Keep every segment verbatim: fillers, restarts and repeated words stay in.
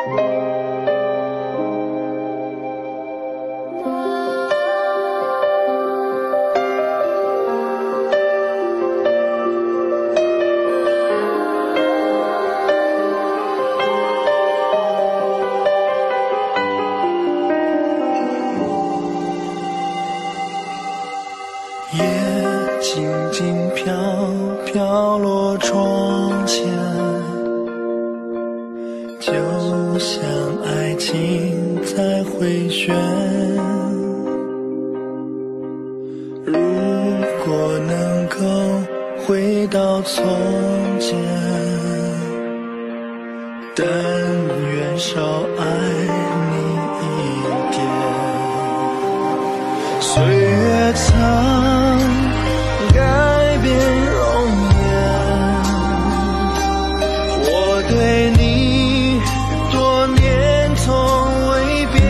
夜静静飘飘落窗前，就像爱情在回旋。如果能够回到从前，但愿少爱你一点。岁月曾改变容颜，我对你多年从未变。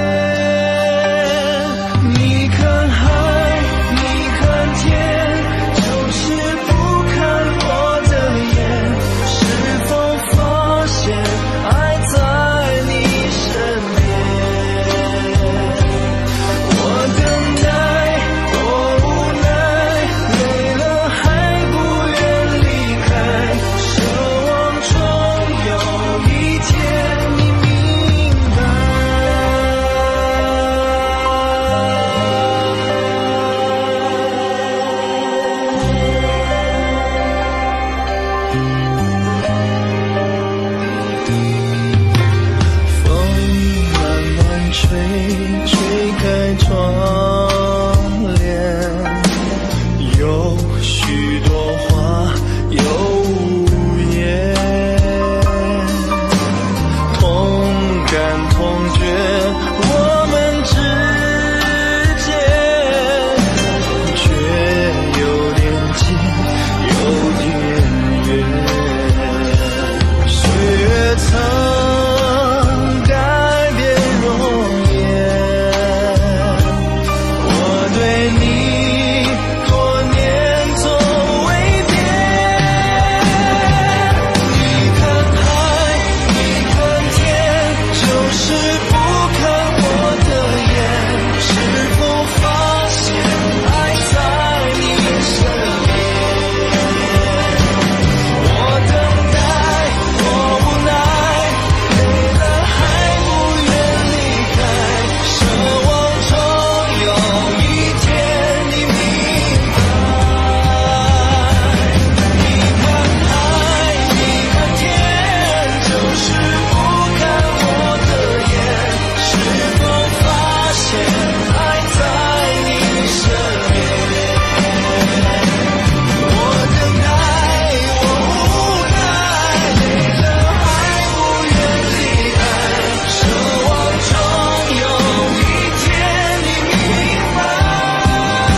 你看海，你看天，就是不看我的眼。是否发现爱在你身边？我等待，多无奈，累了还不愿离开，奢望终有一天你明白。风慢慢吹，吹开窗帘，有许多话有无言，同感同觉我们之间，却有点近有点远。岁月曾改变容颜，我对你多年从未变。你看海，你看天，就是不看我的眼。是否发现爱在你身边？我等待，我无奈，累了还不愿离开，奢望终有一天你明白。你看海，你看天，就是不看我的眼。是否发现爱在你身边？我等待，我无奈，累了还不愿离开，奢望终有一天你明白。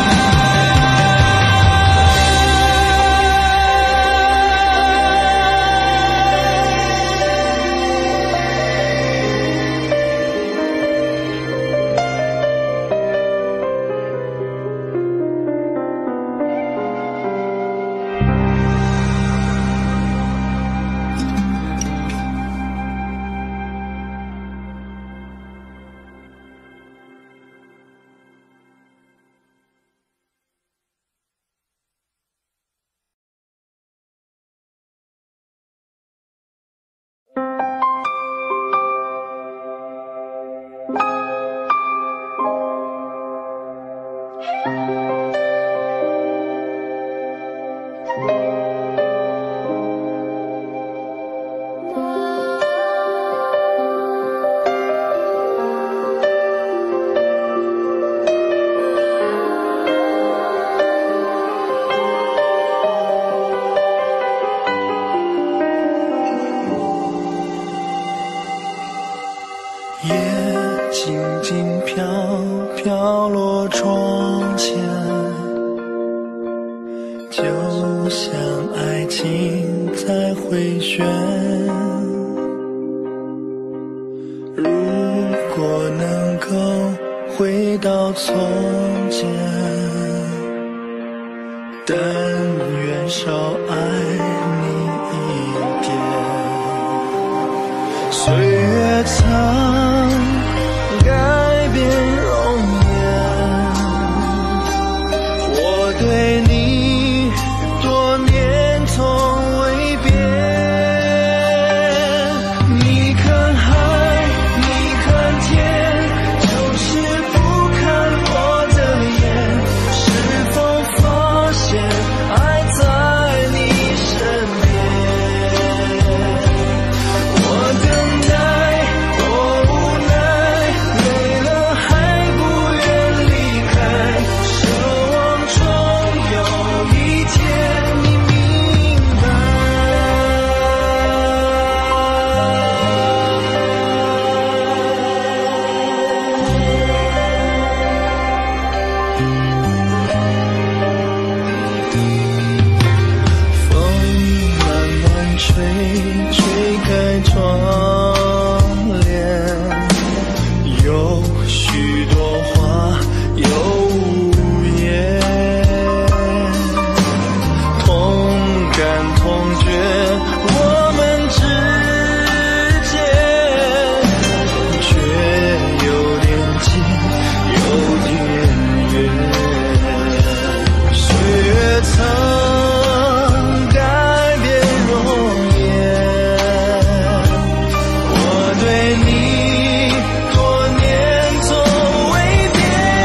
夜静静飘飘落窗前，就像爱情在回旋。如果能够回到从前，但愿少爱你一点。 岁月曾改变容颜，我对你多年从未变。你看海，你看天，就是不看我的眼，是否发现爱在你身边？我等待，我无奈，累了还不愿离开，奢望终有一天你明白。风慢慢吹，吹开窗帘，有许多花有无言，同感同觉我们之间，却有点近有点远。岁月曾改变容颜，我对你多年从未变。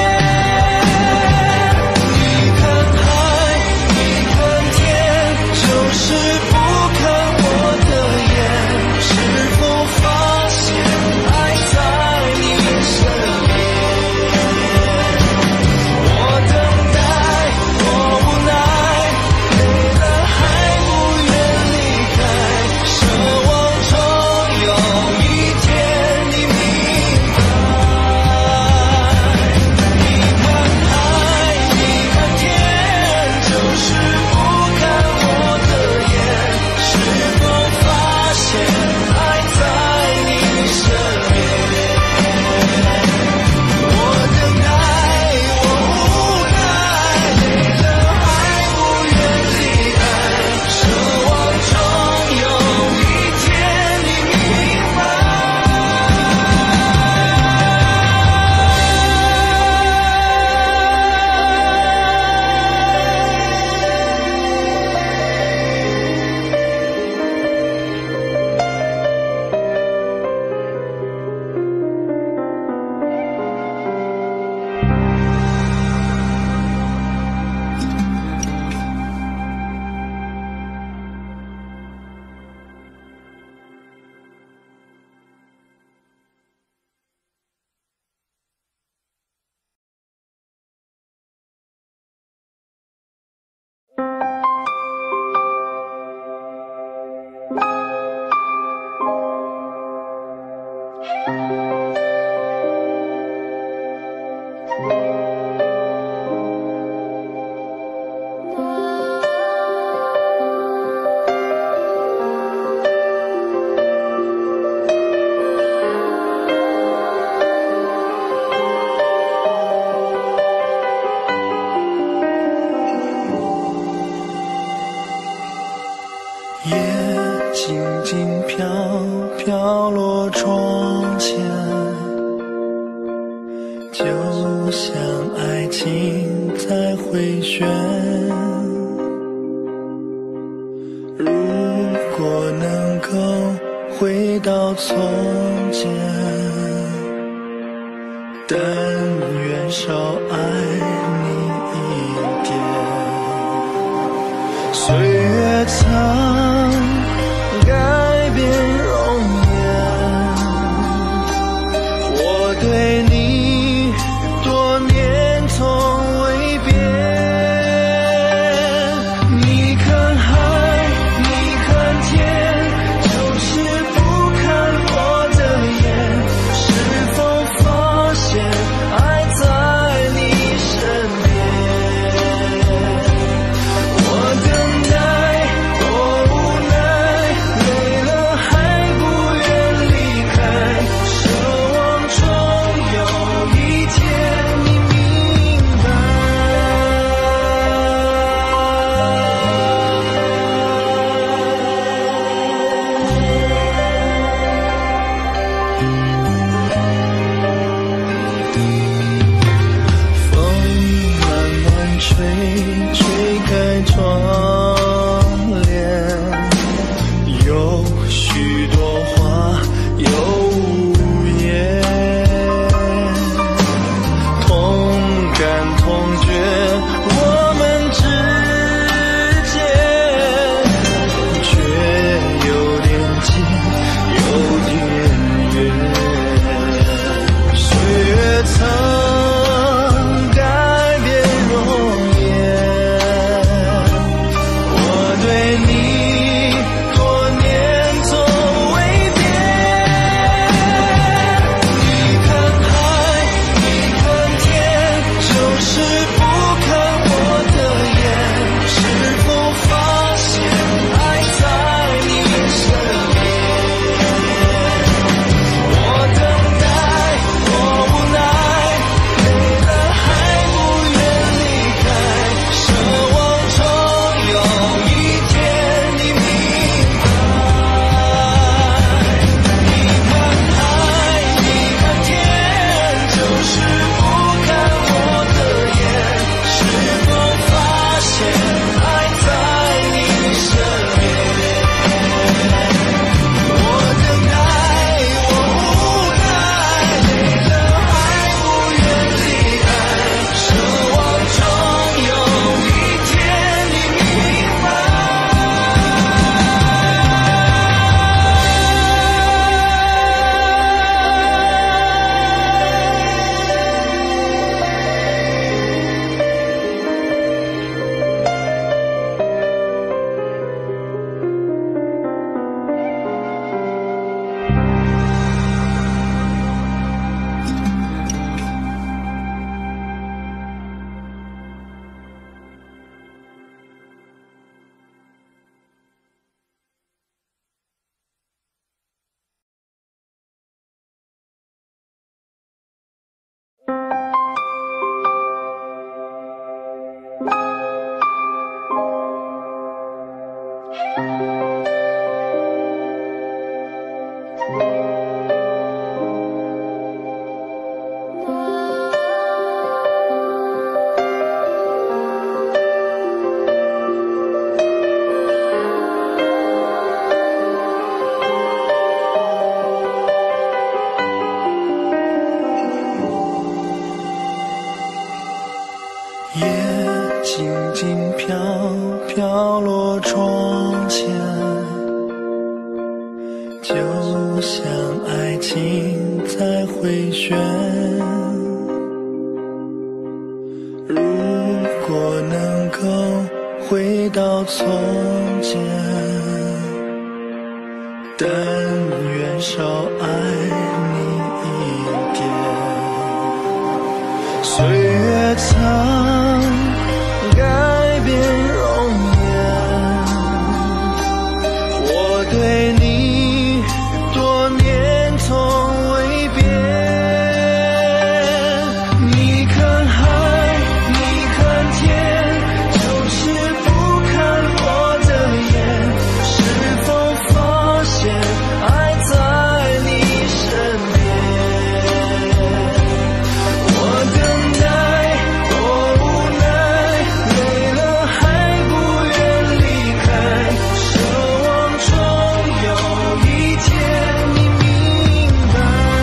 你看海，你看天，就是不看我的眼，是否发现爱在你身边？我等待，我无奈，累了还不愿离开，奢望终有一天你明白。你看海，你看天，就是不看我的眼，是否发现爱在你身边？我等待，我无奈，累了还不愿离开，奢望终有一天你明白。夜静静飘飘落窗前，就像爱情在回旋。如果能够回到从前，但愿少爱你一点。岁月曾改变容颜，我对你多年从未变。你看海，你看天，就是不看我的眼，是否发现爱在你身边？我等待，我窗前，就像爱情在回旋。如果能够回到从前，但愿少爱你一点。岁月曾改变容颜，我对你多年从未变。你看海，你看天，就是不看我的眼。是否发现爱在你身边？我等待多无奈，累了还不愿离开，奢望终有一天你明白。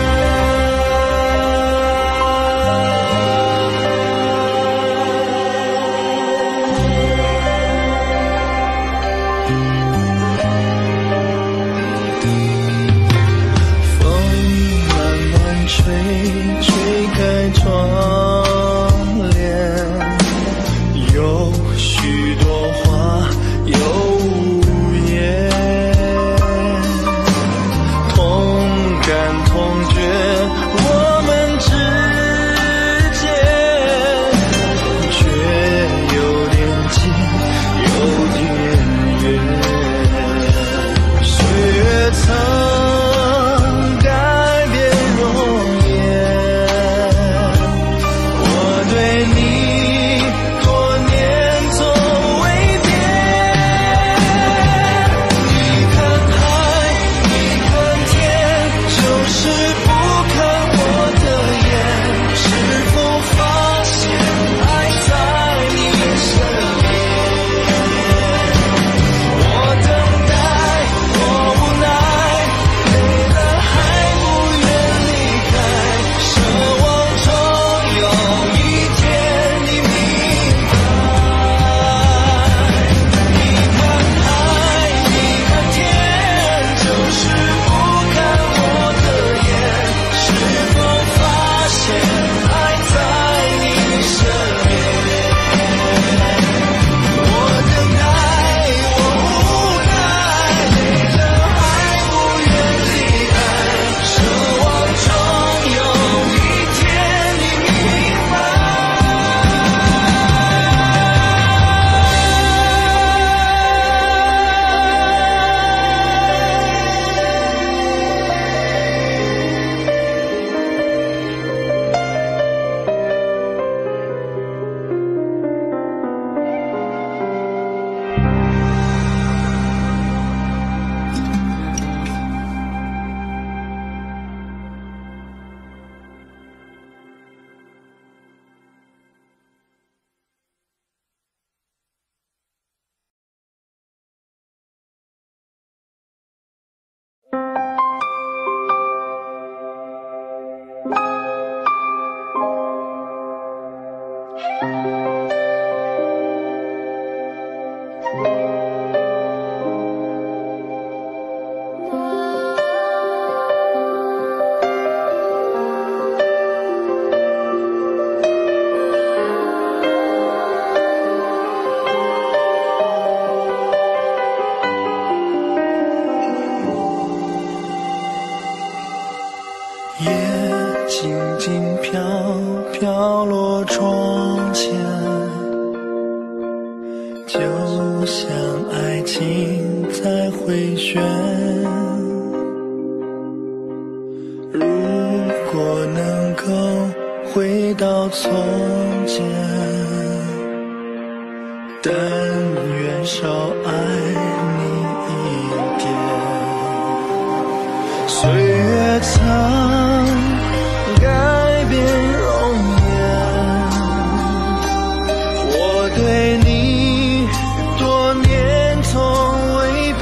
风慢慢吹，吹开窗帘，有许多话有无言，同感同觉我们之间，却有点近有点远。岁月曾改变容颜，我对你多年从未变。你看海，你看天，就是不看我的眼。是否发现爱在你身边？我等待，我无奈，累了还不愿离开，奢望终有一天你明白。你看海，你看天，就是不看我的眼。是否发现爱在你身边？我等待，我无奈，累了还不愿离开，奢望终有一天你明白。夜静静飘飘落窗前，就像爱情在回旋。如果能够回到从前，但愿少爱你一点。岁月曾改变容颜，我对你多年从未变。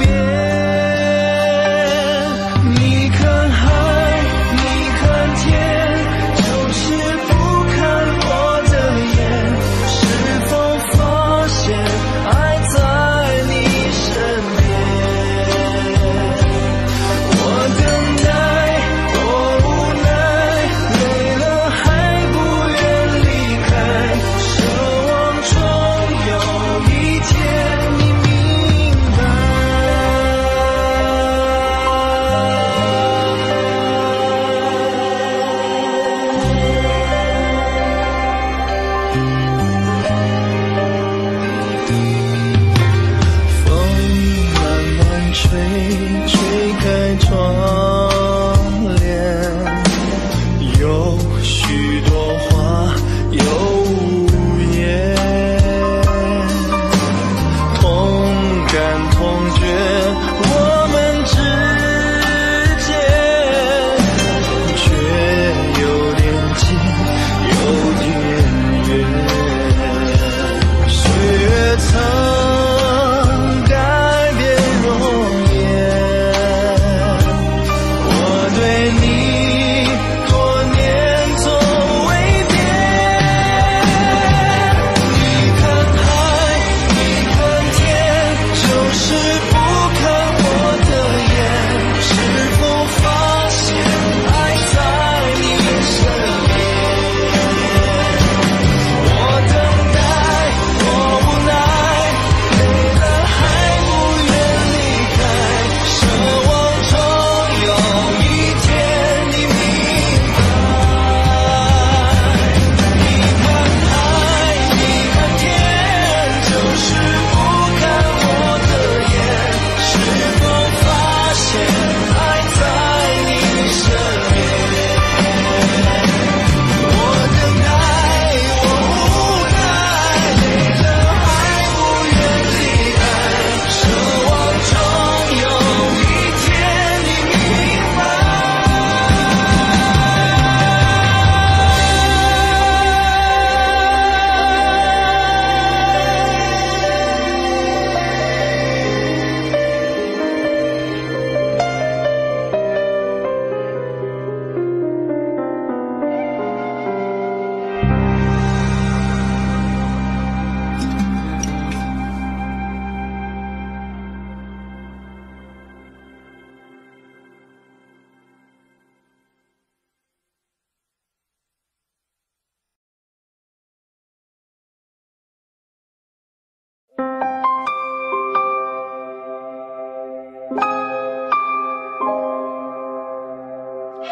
你看海，你看天，就是不看我的眼。是否发现爱在你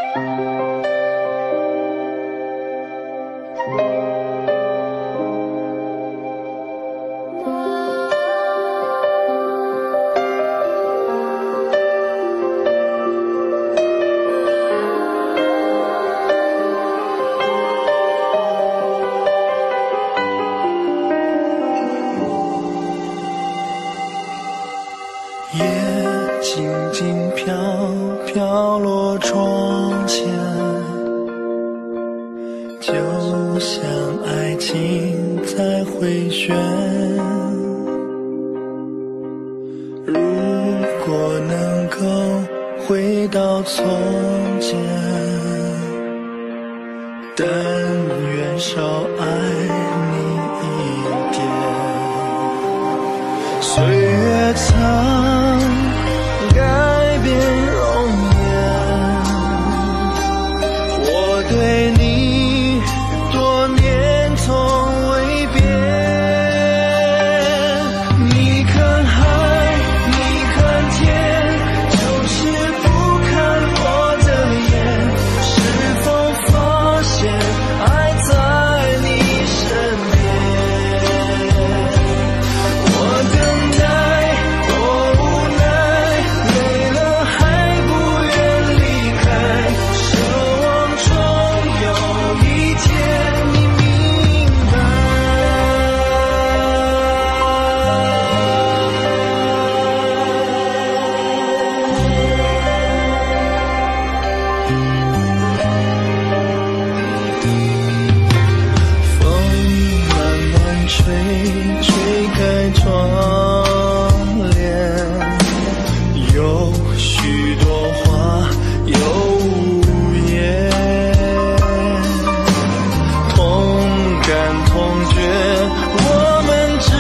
夜静静飘飘落窗前，就像爱情在回旋。如果能够回到从前，但愿少爱你一点。岁月曾改变容颜，我对你多年从未变。你看海，你看天，就是不看我的眼。是否发现爱在你身边？我等待，我无奈，累了还不愿离开，奢望终有一天你明白。风慢慢吹，吹开窗帘，有许多话有无言，同感同觉我们之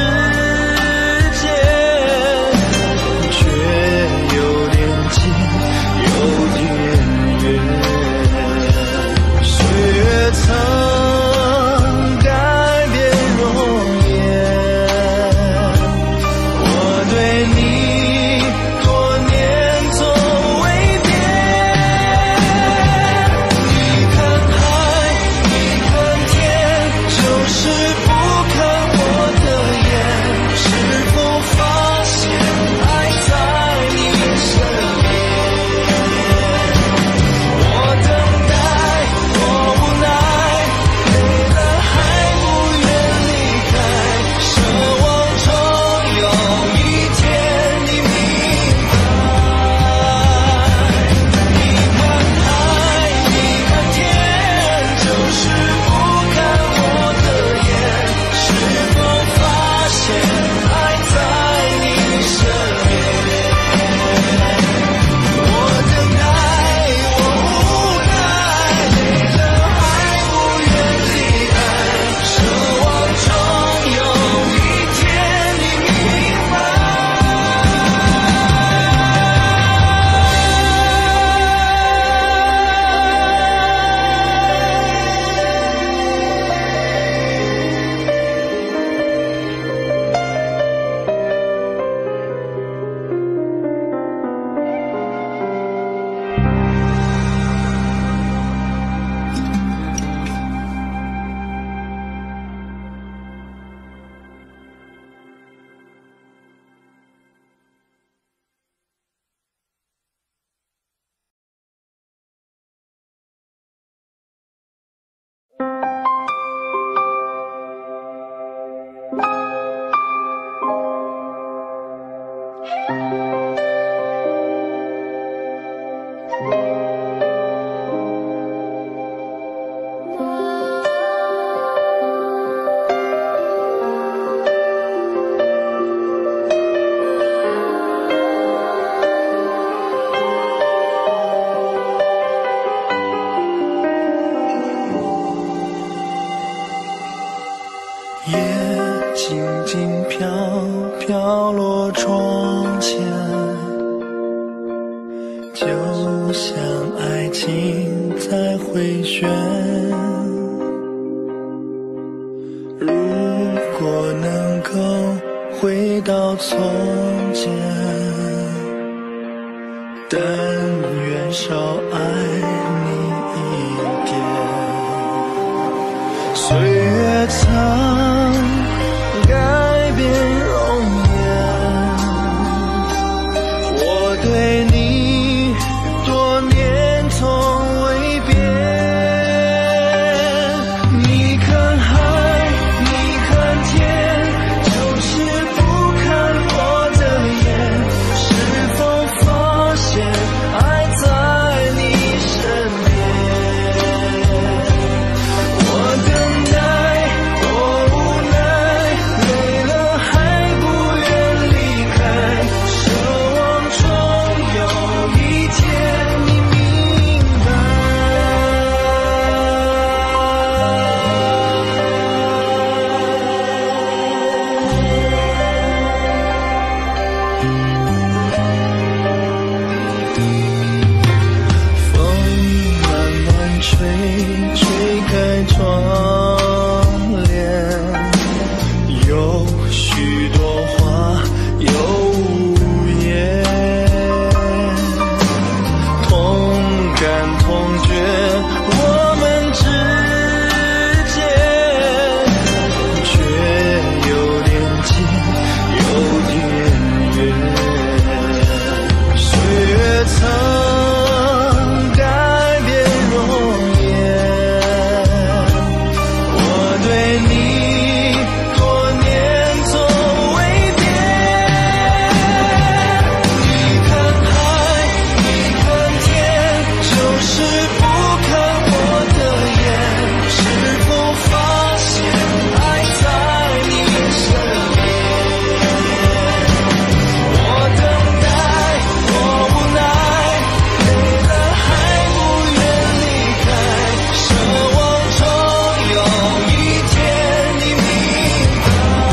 间，却有点近有点远。岁月曾改变容颜，我对你多年从未变。你看海，你看天，就是不看我的眼。是否发现爱在你身边？我等待，我无奈，累了还不愿离开，奢望终有一天你明白。你看海，你看天，就是不看我的眼。是否发现爱在你身边？我等待，我无奈，累了还不愿离开，奢望终有一天你明白。夜静静飘飘落窗前，就像爱情在回旋。如果能够回到从前，但愿少爱你曾改变容颜，我对你多年从未变。你看海，你看天，就是不看我的眼，是否发现爱在你身边？我等待，多无奈，累了还不愿离开，奢望终有一天你明白。风慢慢吹，吹开窗帘，有许多话有无言，同感同觉我们之间，却有点近有点远。岁月曾改变容颜，我对你多年从未变。你看海，你看天，就是不看我的眼，是否发现爱在你身边？我等待，我无奈，累了还不愿离开，奢望终有一天你明白。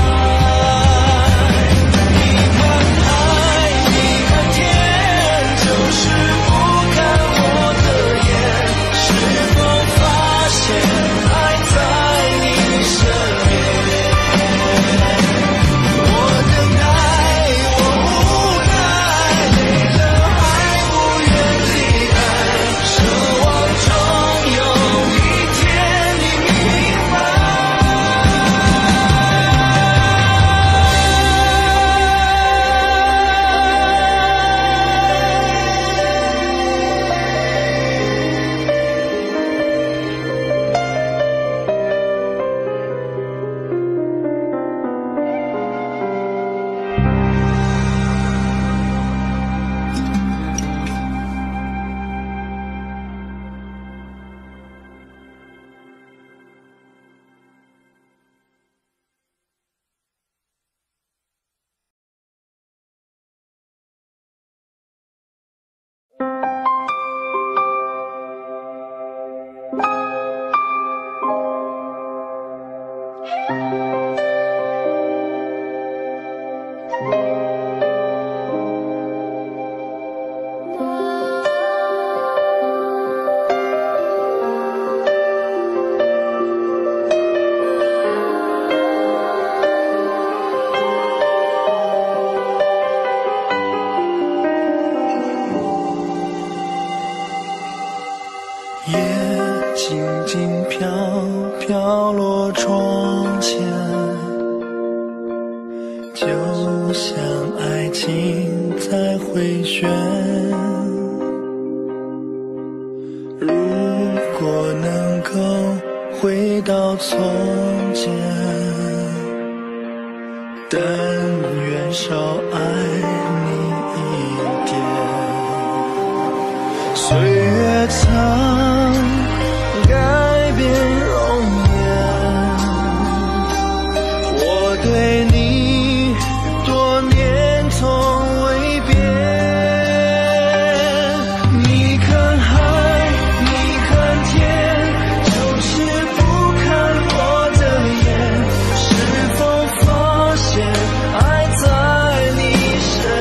你看海，你看天，就是不看我的眼，是否发现爱在你身边？我等待，我无奈，累了还不愿离开，奢望终有一天你明白。夜静静飘飘落窗前，就像爱情在回旋。如果能够回到从前，但愿少爱你一点。岁月曾改变容颜，我对你多年从未变。你看海，你看天，就是不看我的眼，是否发现爱在你身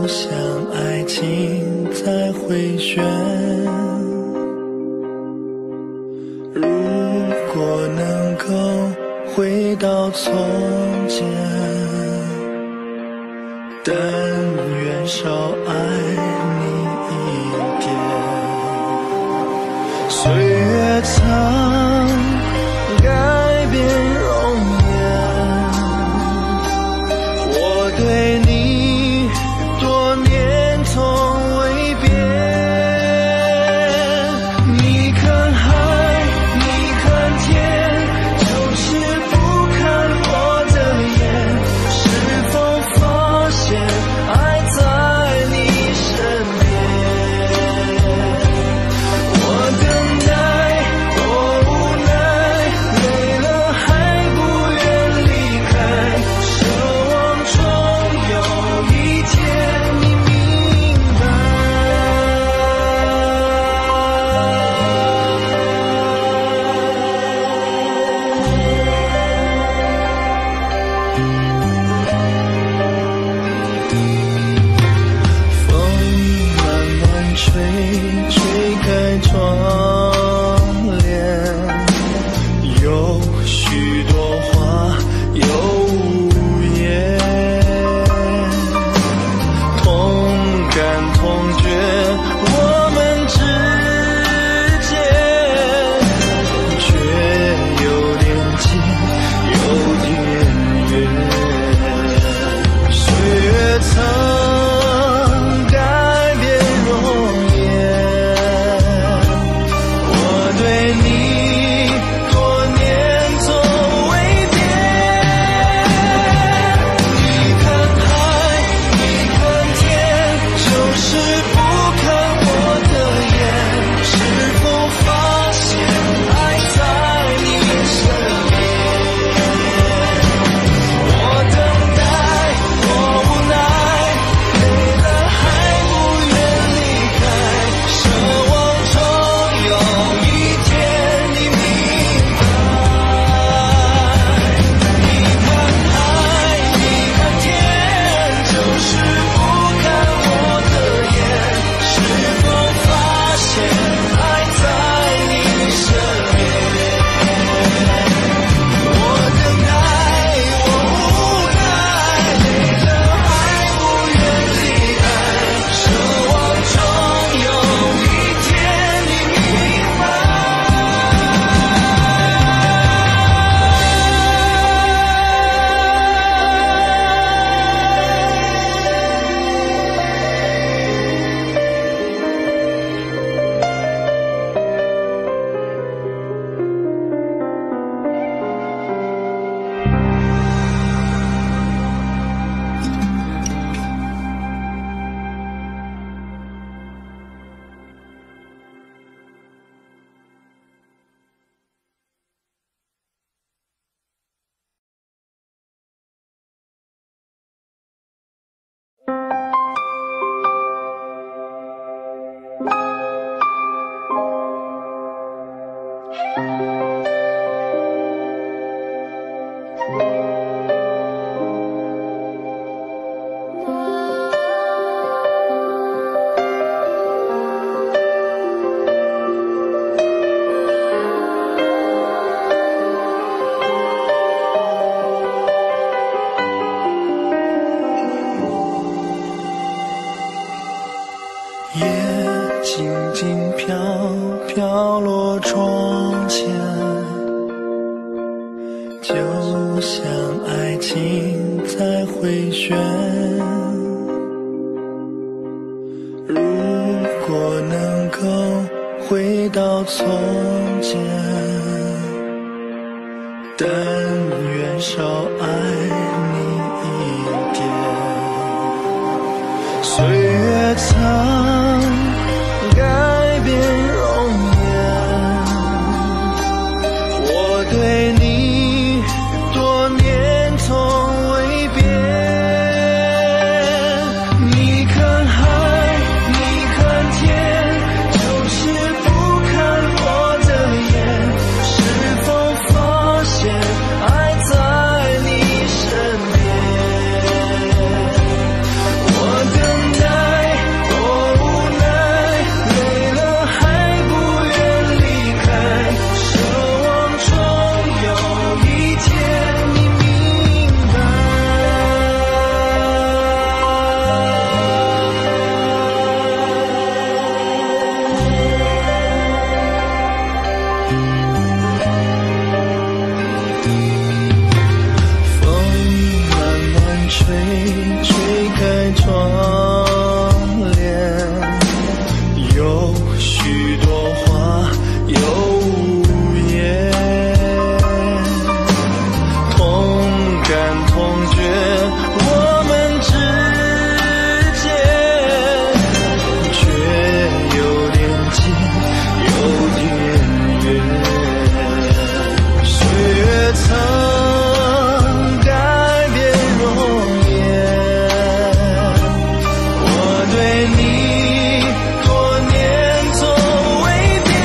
像爱情在回旋。如果能够回到从前，但愿少爱你一点。岁月曾改变容颜，我对你多年从未变。你看海，你看天，就是不看我的眼。是否发现爱在你身边？我等待，我无奈，累了还不愿离开，奢望终有一天你明白。风慢慢吹，吹开窗帘，有许多话有无言，同感同觉我们之间，却有点近有点远。岁月曾改变容颜，我对你多年从未变。你看海，你看天，就是不看我的眼。是否发现爱在你身边？我等待，我无奈，累了还不愿离开，奢望终有一天你明白。你看海，你看天，就是不看我的眼。是否发现爱在你身边？我等待，我无奈，累了还不愿离开，奢望终有一天你明白。夜静静飘飘落窗前，就像爱情在回旋。如果能够回到从前，但愿少爱你一点。岁月曾改变容颜，我对你多年从未变。你看海，你看天，就是不看我的眼。是否发现爱在你身边？我等待。 吹吹开窗帘，有许多话有无言，同感同觉我们之间，却有点近有点远。岁月曾改变容颜，我对你多年总未变。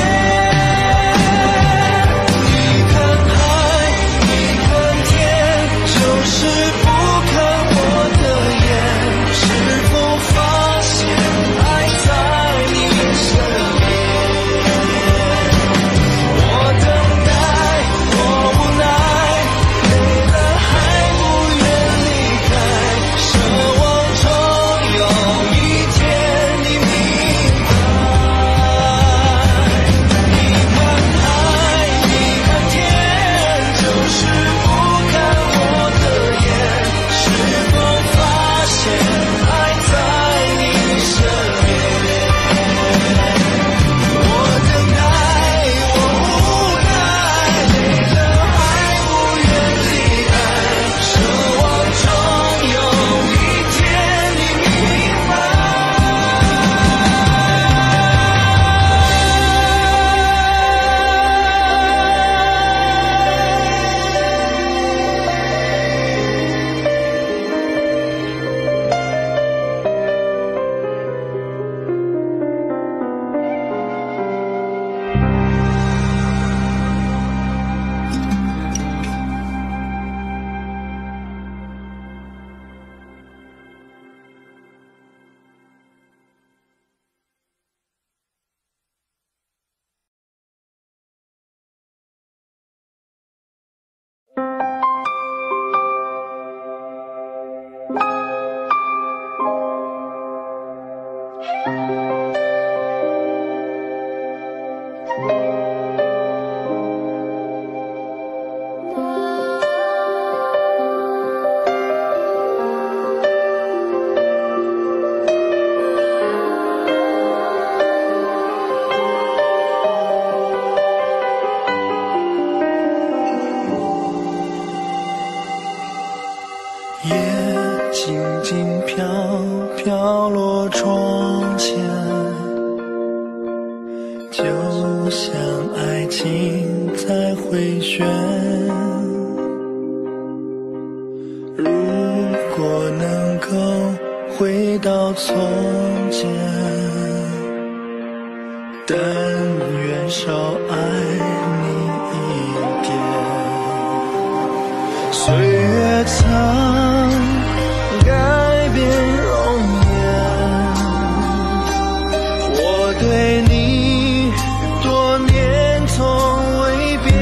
你看海，你看天，就是不看我的眼。是否发现爱在你身边？我等待，我无奈，累了还不愿离开，奢望终有一天你明白。你看海，你看天，就是不看我的眼。是否发现爱在你身边？我等待，我无奈，累了还不愿离开，奢望终有一天你明白。夜静静飘飘落窗前，就像爱情在回旋。如果能够回到从前，但愿少爱你一点。岁月曾改变容颜，我对你多年从未变。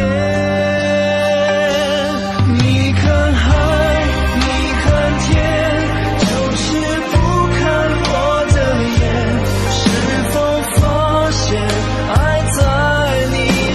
你看海，你看天，就是不看我的眼。是否发现爱在你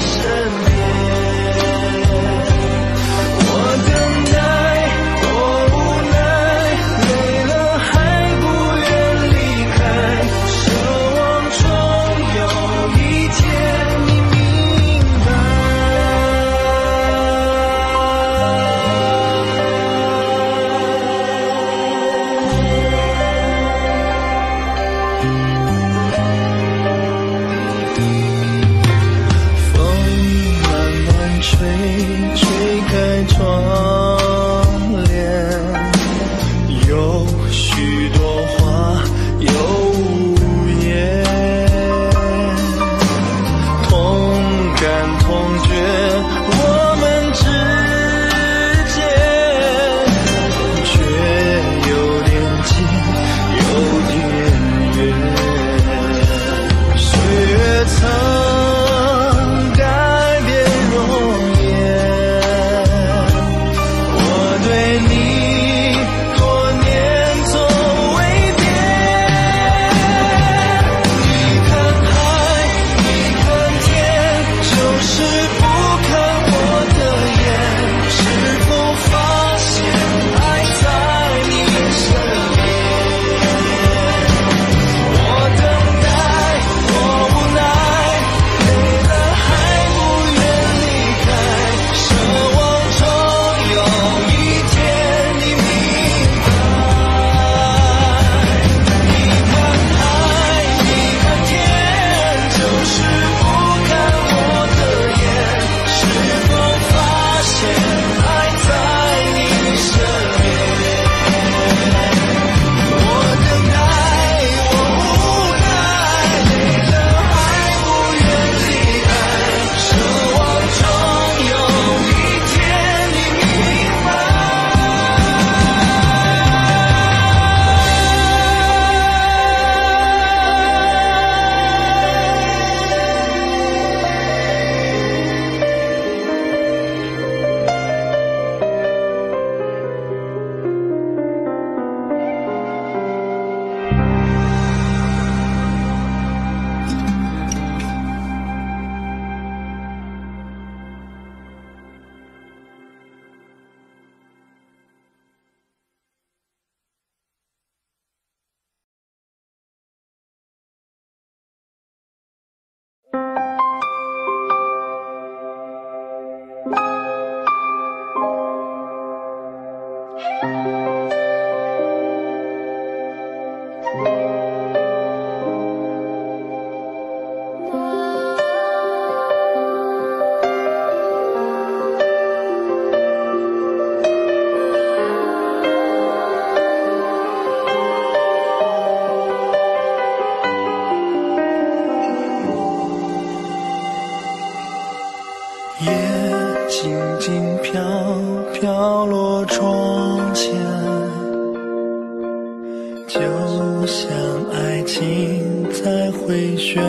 就像爱情在回旋。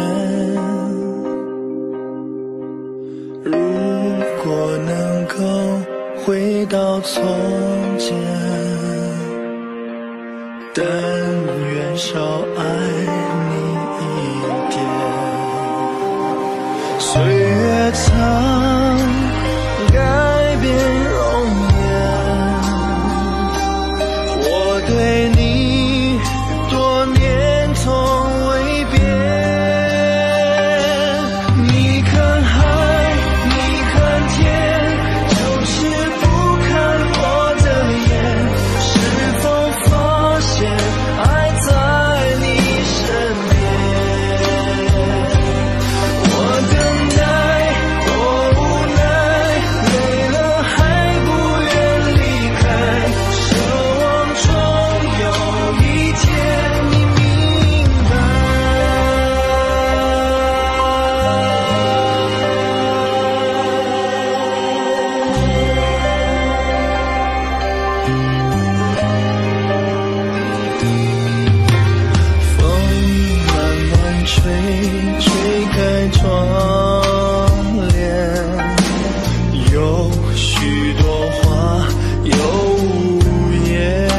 如果能够回到从前，但愿少爱你一点。岁月曾改变容颜，我对你多年从未变。你看海，你看天，就是不看我的眼。是否发现爱在你身边？我等待，我无奈，累了还不愿离开，奢望终有一天你明白。风慢慢吹，吹开窗帘，有许多话有无言，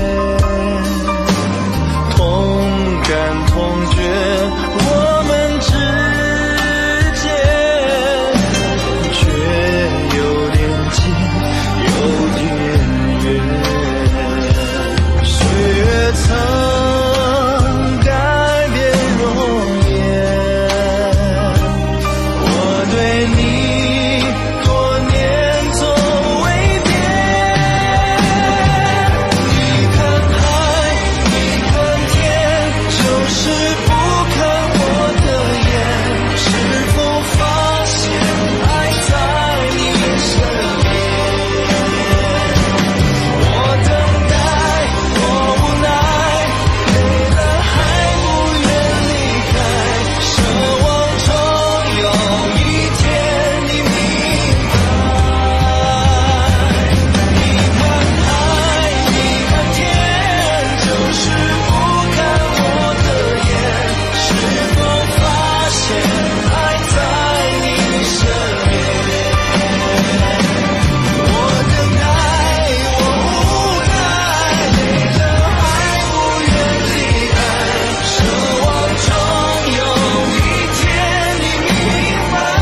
同感同觉我们之间，却有点近有点远。岁月曾改变容颜，我对你多年从未变。你看海，你看天，就是不看我的眼。是否发现爱在你身边？我等待，我无奈，累了还不愿离开，奢望终有一天你明白。你看海，你看天，就是不看我的眼。是否发现爱在你身边？我等待，我无奈，累了还不愿离开，奢望终有一天你明白。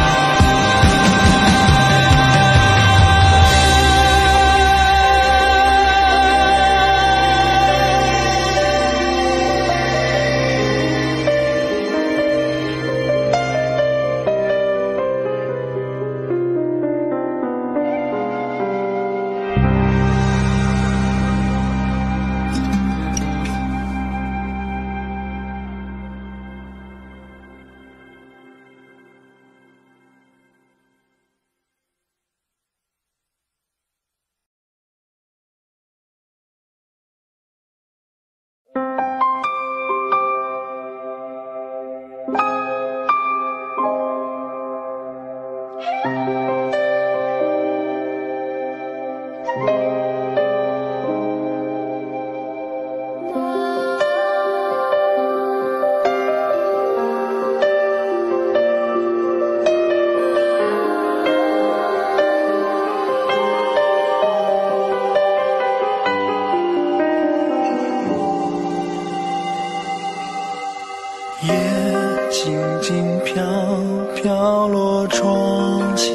夜静静飘飘落窗前，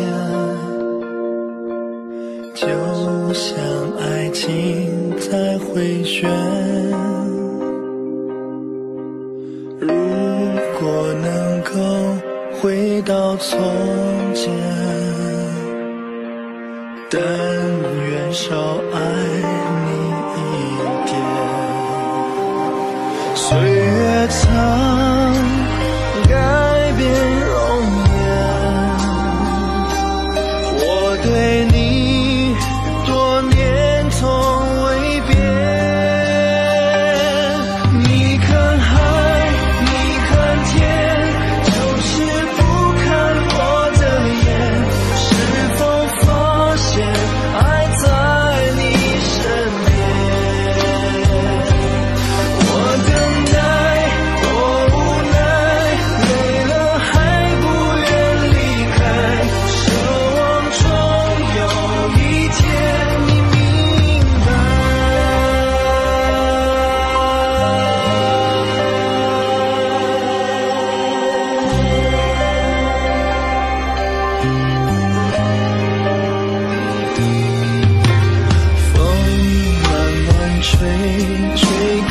就像爱情在回旋。如果能够回到从前，但愿少爱你一点。岁月曾改变容颜，我对你多年从未变。你看海，你看天，就是不看我的眼。是否发现爱在你身边？我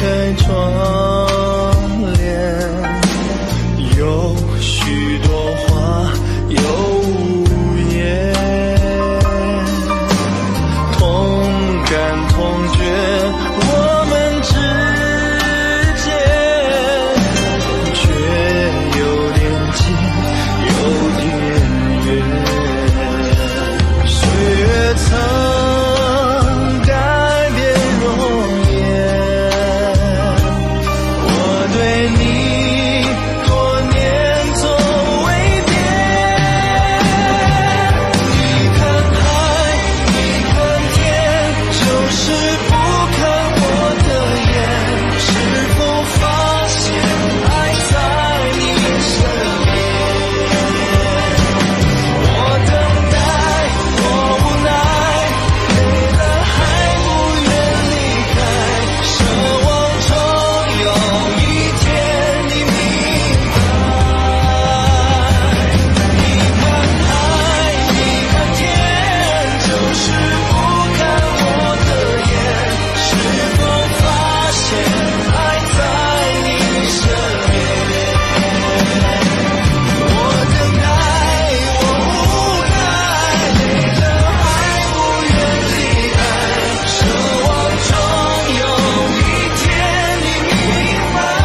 开窗帘，有许多话有无言，同感同觉我们之间，却有点近有点远。岁月曾改变容颜，我对你多年总未变。你看海，你看天，就是不看我的眼。是否发现爱在你身边？我等待，我无奈，累了还不愿离开，奢望终有一天你明白。你看海，你看天，就是不看我的眼。是否发现爱在你身边？我等待，我无奈，累了还不愿离开，奢望终有一天你明白。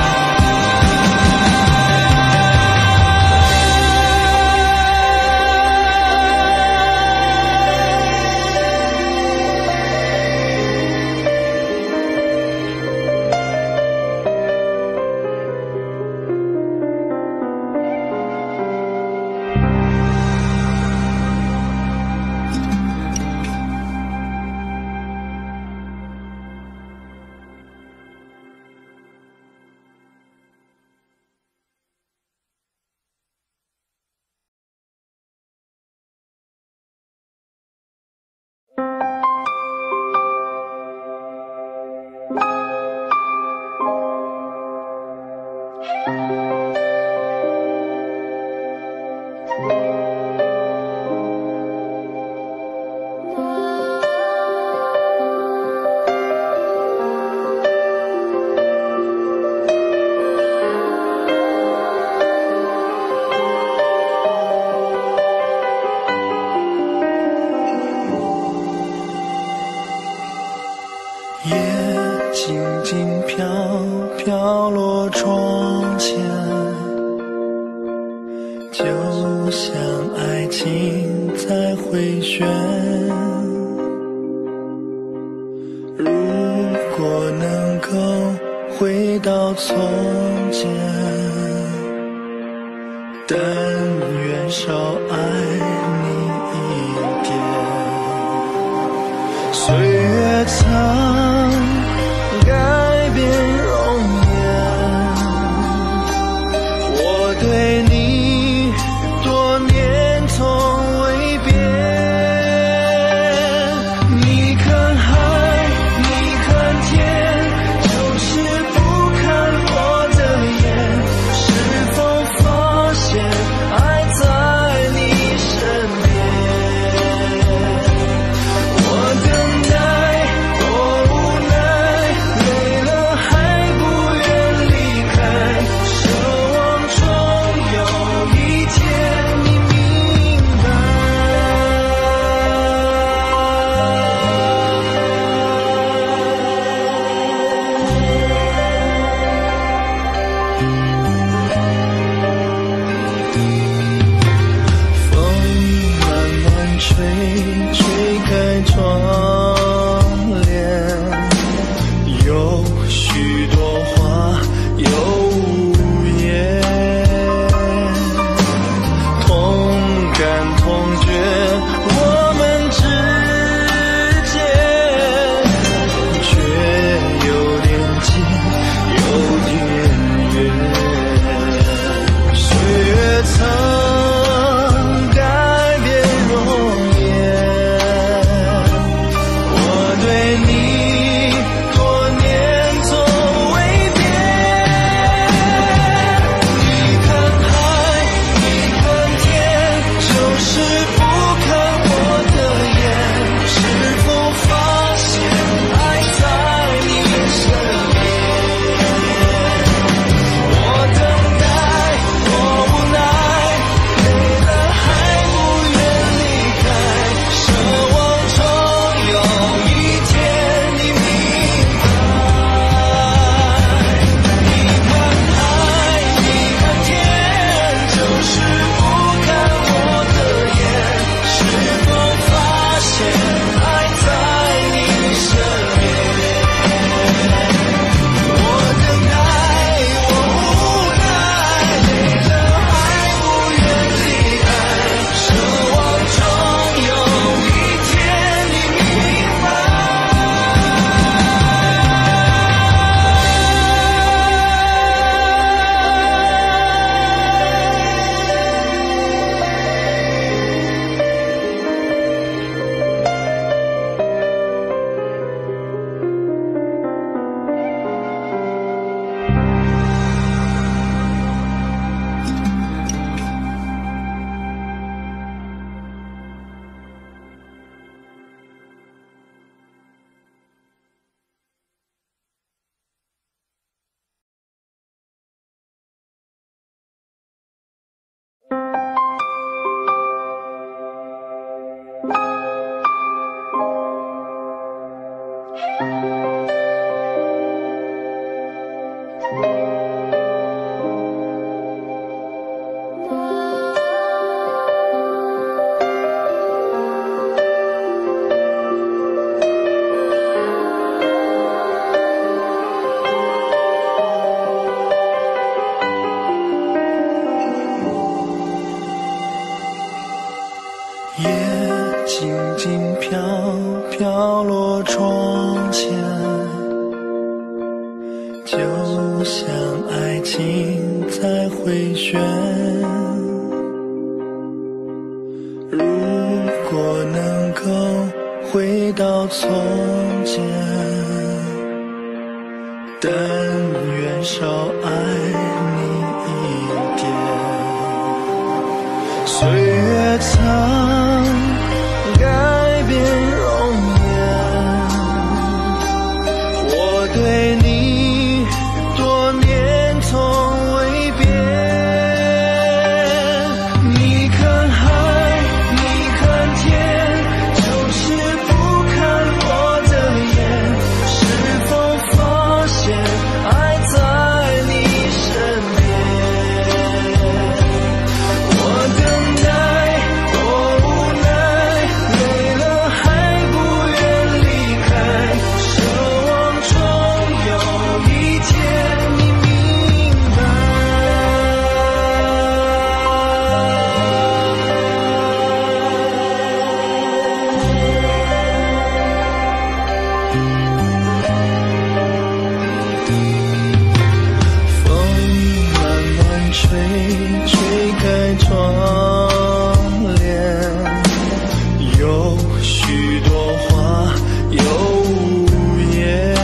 夜静静飘飘落窗前，就像爱情在回旋。如果能够回到从前，但愿少爱你一点。岁月曾改变容颜，我对你多年从未变。你看海，你看天，就是不看我的眼。是否发现爱在你身边？我等待， 就像爱情在回旋。如果能够回到从前，但愿少爱你一点。岁月曾改变容颜，我对你多年从未变。你看海，你看天，就是不看我的眼。是否发现爱在你身边？我等待多无奈，累了还不愿离开，奢望终有一天你明白。风慢慢吹，吹开窗帘，有许多话有无言，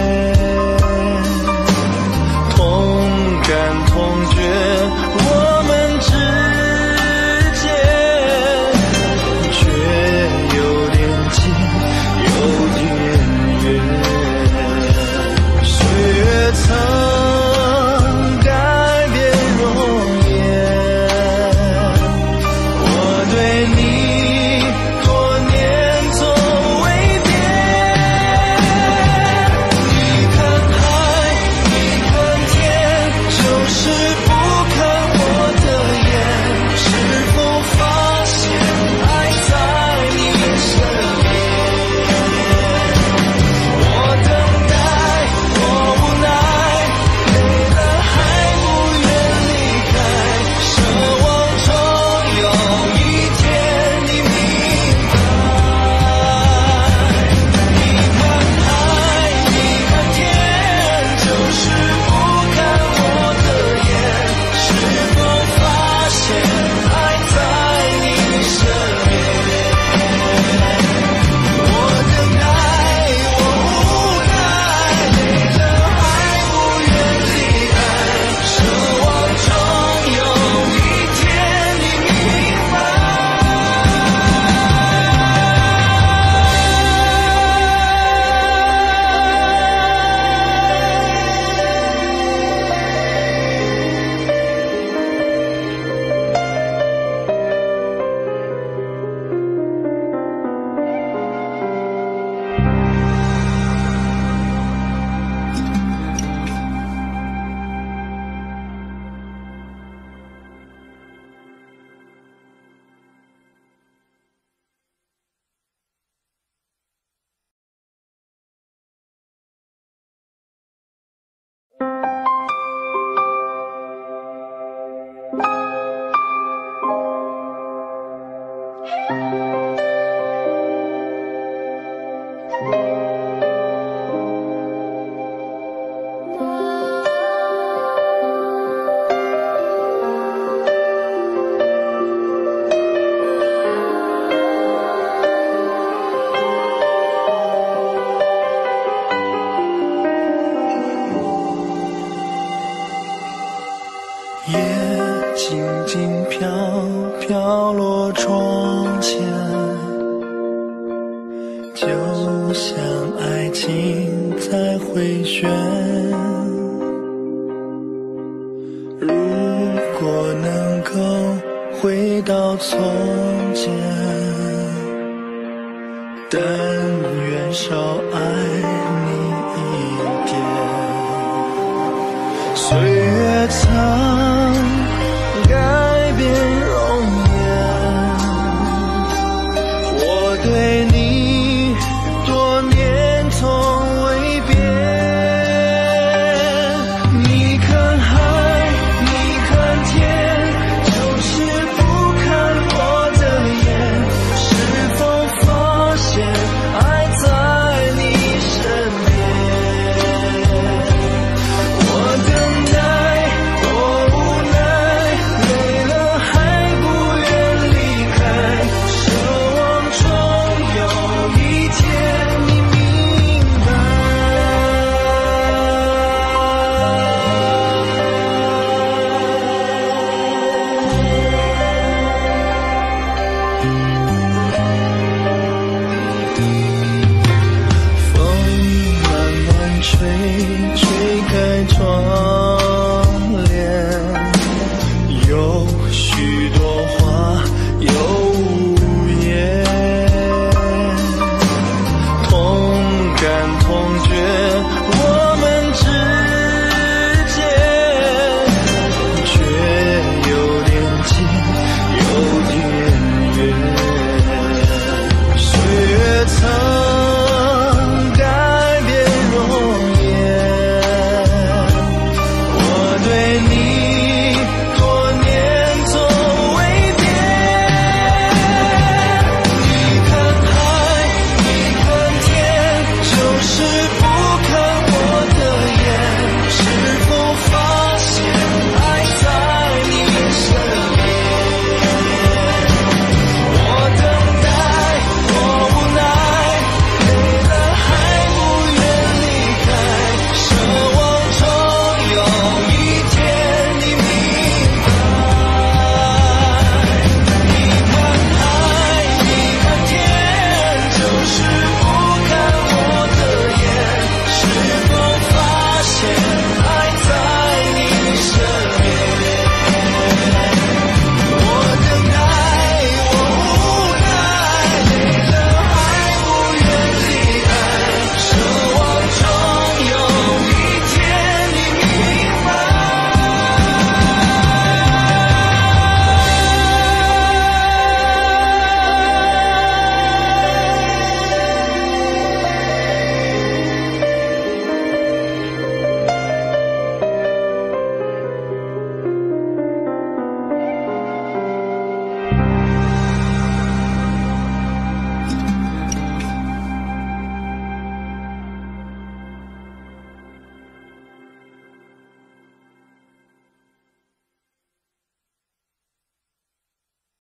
同感同觉我们之间，却有点近有点远。岁月曾改变容颜，我对你多年从未变。你看海，你看天，就是不看我的眼。是否发现爱在你身边？我等待多无奈，累了还不愿离开，奢望终有一天你明白。你看海，你看天，就是不看我的眼。是否发现爱在你身边？我等待，我无奈，累了还不愿离开，奢望终有一天你明白。夜静静飘飘落窗前，就像爱情在回旋。如果能够回到从前，但愿少爱你一点。岁月曾